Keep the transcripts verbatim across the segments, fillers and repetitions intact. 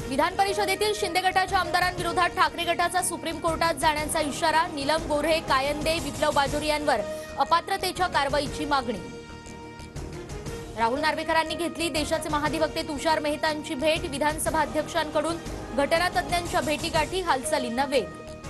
विधान परिषदेतील शिंदे गटाच्या आमदारांविरोधात ठाकरे गटाचा सुप्रीम कोर्टात जाण्याचा इशारा। नीलम गोऱ्हे, कायंदे, विप्लव बाजोरी यांवर अपात्रतेच्या कारवाईची मागणी। राहुल नार्वेकरांनी घेतली देशाचे महाधिवक्ते तुषार मेहतांची भेट। विधानसभा अध्यक्षांकडून घटनातज्ञांच्या भेटीगाठी, हालचालींना वेग।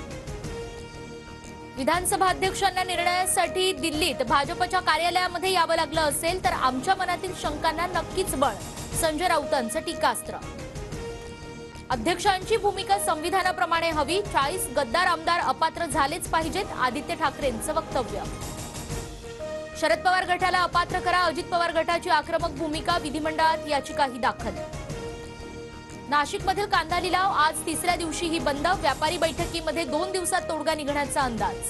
विधानसभा अध्यक्षांना निर्णयासाठी दिल्लीत भाजपच्या कार्यालयामध्ये यावं लागलं असेल तर आमच्या मनातील शंकांना नक्कीच बळ, संजय राऊतांचं टीकास्त्र। अध्यक्षांची भूमिका संविधानाप्रमाणे हवी, चाळीस गद्दार आमदार अपात्र झालेच पाहिजेत, आदित्य ठाकरेंचं वक्तव्य। शरद पवार गटाला अपात्र करा, अजित पवार गटाची आक्रमक भूमिका, विधिमंडळात याचिकाही दाखल। नाशिकमधील कांदा लिलाव आज तिसऱ्या दिवशीही बंद, व्यापारी बैठकीमध्ये दोन दिवसात तोडगा निघण्याचा अंदाज।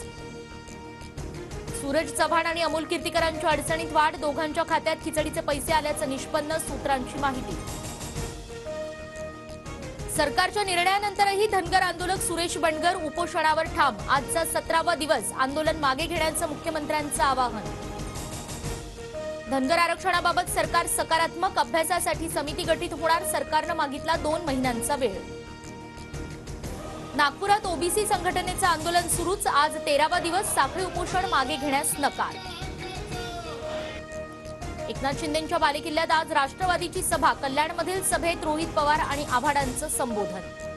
सूरज चव्हाण आणि अमोल कीर्तीकरांच्या अडचणीत वाढ, दोघांच्या खात्यात खिचडीचे पैसे आल्याचं निष्पन्न, सूत्रांची माहिती। सरकारच्या निर्णयानंतरही धनगर आंदोलक सुरेश बंडगर उपोषणावर ठाम, आजचा सतरावा दिवस, आंदोलन मागे घेण्याचं मुख्यमंत्र्यांचं आवाहन। धनगर आरक्षणाबाबत सरकार सकारात्मक, अभ्यासासाठी समिती गठीत होणार, सरकारनं मागितला दोन महिन्यांचा वेळ। नागपुरात ओबीसी संघटनेचं आंदोलन सुरूच, आज तेरावा दिवस, साखळी उपोषण मागे घेण्यास नकार। एकनाथ शिंदेंच्या बालेकिल्ल्यात आज राष्ट्रवादीची सभा, कल्याणमधील सभेत रोहित पवार आणि आव्हाडांचं संबोधन।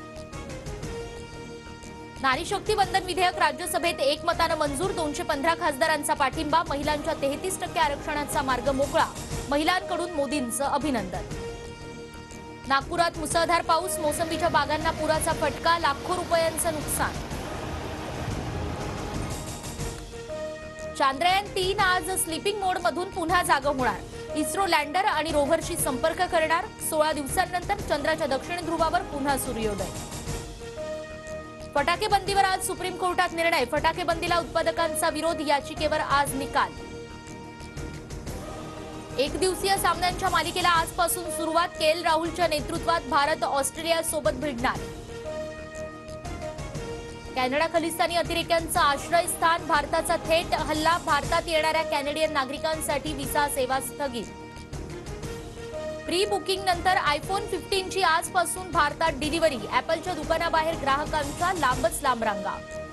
नारी शक्ती वंदन विधेयक राज्यसभेत एकमतानं मंजूर, दोनशे पंधरा खासदारांचा पाठिंबा, महिलांच्या तेहतीस टक्के आरक्षणाचा मार्ग मोकळा, महिलांकडून मोदींचं अभिनंदन। नागपुरात मुसळधार पाऊस, मोसंबीच्या बागांना पुराचा फटका, लाखो रुपयांचं नुकसान। चांद्रयान तीन आज स्लीपिंग मोडमधून पुन्हा जागा होणार, इस्रो लँडर आणि रोव्हरशी संपर्क करणार, सोळा दिवसांनंतर चंद्राच्या दक्षिण ध्रुवावर पुन्हा सूर्योदय। फटाके बंदीवर आज सुप्रीम कोर्टात निर्णय, फटाके बंदीला उत्पादकांचा विरोध, याचिकेवर आज निकाल। एक दिवसीय सामन्यांच्या मालिकेला आजपासून सुरुवात, के एल राहुलच्या नेतृत्वात भारत ऑस्ट्रेलियासोबत भिडणार। कॅनडा खलिस्तानी अतिरेक्यांचं आश्रयस्थान, भारताचा थेट हल्ला, भारतात येणाऱ्या कॅनेडियन नागरिकांसाठी व्हिसा सेवा स्थगित। प्री बुकिंग नंतर आयफोन फिफ्टीन ची आजपासून भारतात डिलिव्हरी, ॲपलच्या दुकानाबाहेर ग्राहकांच्या लांबच लांब रांगा।